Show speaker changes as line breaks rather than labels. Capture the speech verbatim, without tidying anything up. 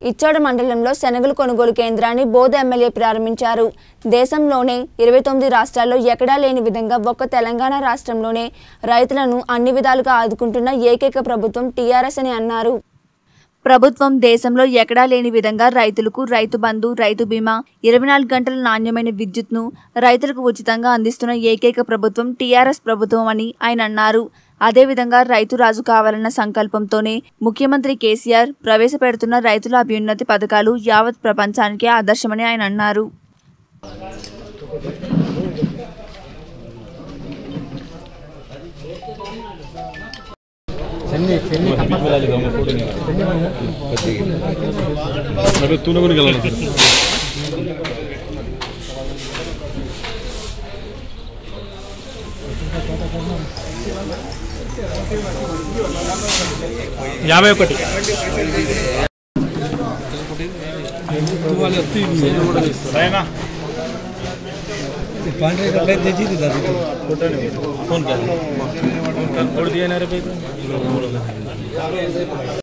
ఇచ్చోడ మండలంలో శనగలు కొనుగోలు కేంద్రాన్ని బోధ ఎమ్మెల్యే ప్రారంభించారు. దేశంలోనే ఇరవై తొమ్మిది రాష్ట్రాల్లో ఎక్కడా లేని విధంగా ఒక్క తెలంగాణ రాష్ట్రంలోనే రైతులను అన్ని విధాలుగా ఆదుకుంటున్న ఏకైక ప్రభుత్వం టీఆర్ఎస్ అని అన్నారు. ప్రభుత్వం దేశంలో ఎక్కడా లేని విధంగా రైతులకు రైతు బంధు, రైతు బీమా, ఇరవై నాలుగు గంటల నాణ్యమైన విద్యుత్ను రైతులకు ఉచితంగా అందిస్తున్న ఏకైక ప్రభుత్వం టీఆర్ఎస్ ప్రభుత్వం అని ఆయన అన్నారు. అదేవిధంగా రైతు రాజు కావాలన్న సంకల్పంతోనే ముఖ్యమంత్రి కేసీఆర్ ప్రవేశపెడుతున్న రైతుల అభ్యున్నతి పథకాలు యావత్ ప్రపంచానికే ఆదర్శమని ఆయన అన్నారు.
యాభై ఒకటి फोन